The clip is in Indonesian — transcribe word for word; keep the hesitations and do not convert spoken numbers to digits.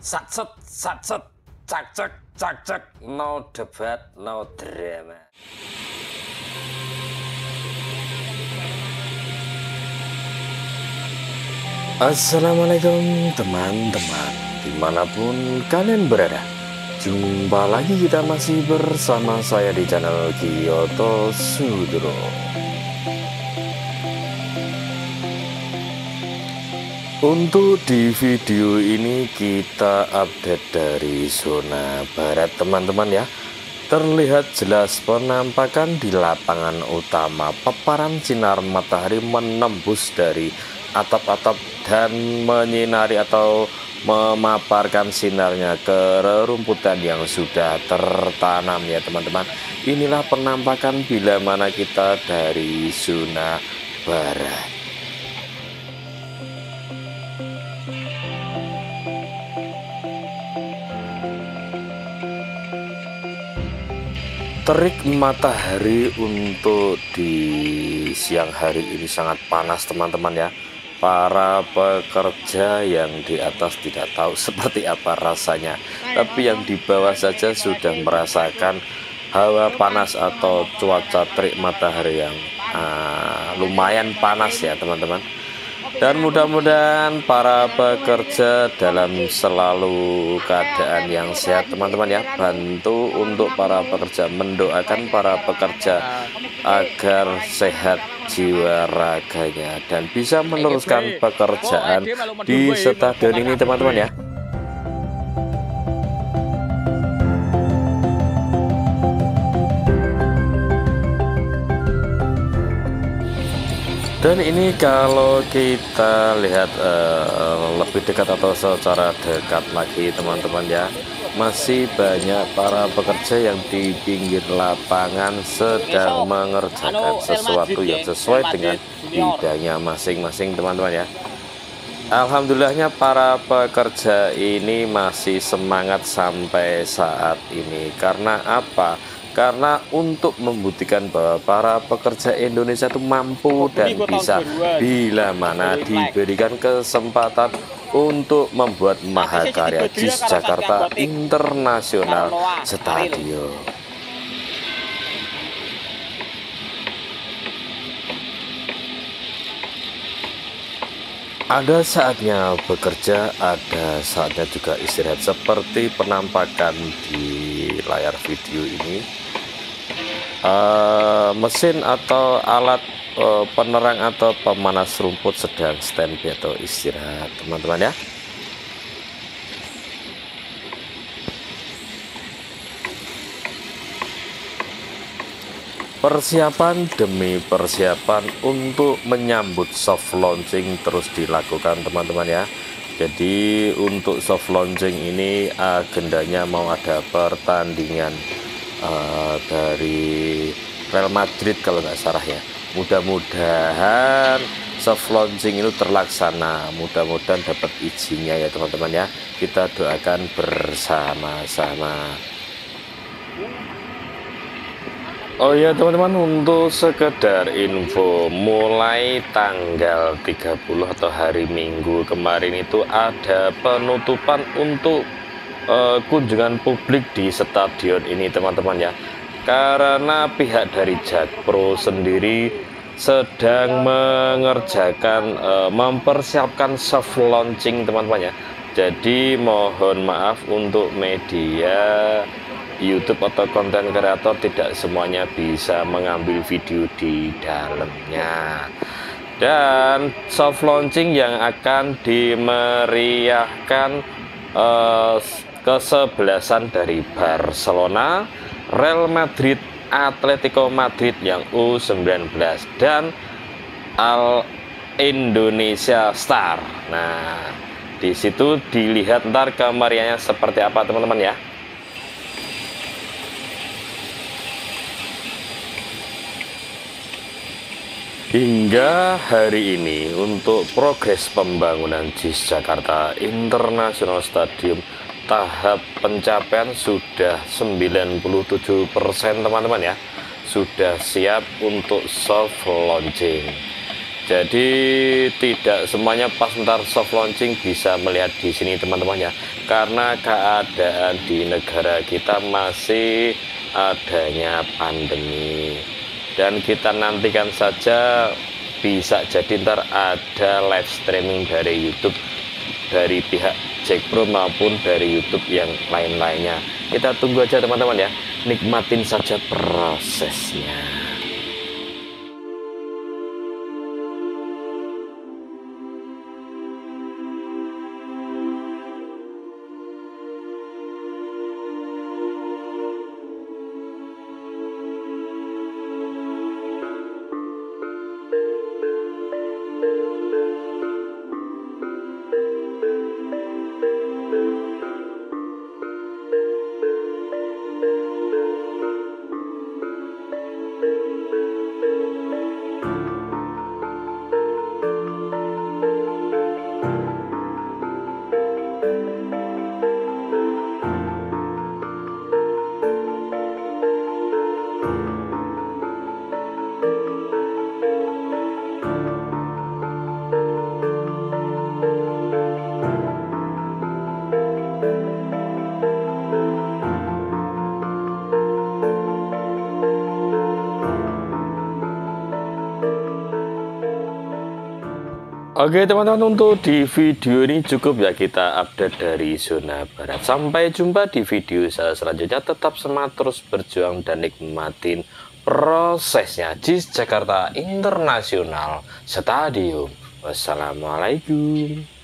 Satset, satset, cak cak, cak cak, no debat, no drama. Assalamualaikum teman-teman, dimanapun kalian berada. Jumpa lagi, kita masih bersama saya di channel Kyoto Sudro. Untuk di video ini kita update dari zona barat teman-teman ya. Terlihat jelas penampakan di lapangan utama, paparan sinar matahari menembus dari atap-atap dan menyinari atau memaparkan sinarnya ke rerumputan yang sudah tertanam ya teman-teman. Inilah penampakan bila mana kita dari zona barat. Terik matahari untuk di siang hari ini sangat panas teman-teman ya. Para pekerja yang di atas tidak tahu seperti apa rasanya, tapi yang di bawah saja sudah merasakan hawa panas atau cuaca terik matahari yang uh, lumayan panas ya teman-teman. Dan mudah-mudahan para pekerja dalam selalu keadaan yang sehat teman-teman ya. Bantu untuk para pekerja, mendoakan para pekerja agar sehat jiwa raganya dan bisa meneruskan pekerjaan di stadion ini teman-teman ya. Dan ini kalau kita lihat uh, lebih dekat atau secara dekat lagi teman-teman ya, masih banyak para pekerja yang di pinggir lapangan sedang mengerjakan sesuatu yang sesuai dengan bidangnya masing-masing teman-teman ya. Alhamdulillahnya para pekerja ini masih semangat sampai saat ini. Karena apa? Karena untuk membuktikan bahwa para pekerja Indonesia itu mampu dan bisa bila mana diberikan kesempatan untuk membuat mahakarya JIS Jakarta International Stadium. Ada saatnya bekerja, ada saatnya juga istirahat, seperti penampakan di layar video ini. Uh, mesin atau alat uh, penerang atau pemanas rumput sedang standby atau istirahat teman-teman ya. Persiapan demi persiapan untuk menyambut soft launching terus dilakukan teman-teman ya. Jadi untuk soft launching ini agendanya mau ada pertandingan Uh, dari Real Madrid kalau nggak salah ya. Mudah-mudahan soft launching itu terlaksana, mudah-mudahan dapat izinnya ya teman-teman ya. Kita doakan bersama-sama. Oh ya teman-teman, untuk sekedar info, mulai tanggal tiga puluh atau hari Minggu kemarin itu ada penutupan untuk Uh, kunjungan publik di stadion ini teman-teman ya, karena pihak dari Jakpro sendiri sedang mengerjakan uh, mempersiapkan soft launching teman-teman ya. Jadi mohon maaf untuk media YouTube atau konten kreator tidak semuanya bisa mengambil video di dalamnya. Dan soft launching yang akan dimeriahkan uh, kesebelasan dari Barcelona, Real Madrid, Atletico Madrid yang U sembilan belas dan Al Indonesia Star. Nah, di situ dilihat ntar kemeriahannya seperti apa teman-teman ya. Hingga hari ini untuk progres pembangunan JIS Jakarta International Stadium tahap pencapaian sudah sembilan puluh tujuh persen teman-teman ya, sudah siap untuk soft launching. Jadi tidak semuanya pas ntar soft launching bisa melihat di sini teman-teman ya, karena keadaan di negara kita masih adanya pandemi. Dan kita nantikan saja, bisa jadi ntar ada live streaming dari YouTube dari pihak Jack Pro maupun dari YouTube yang lain-lainnya. Kita tunggu aja teman-teman ya, nikmatin saja prosesnya. Oke teman-teman, untuk di video ini cukup ya kita update dari zona barat. Sampai jumpa di video saya selanjutnya. Tetap semangat, terus berjuang dan nikmatin prosesnya. JIS Jakarta International Stadium. Wassalamualaikum.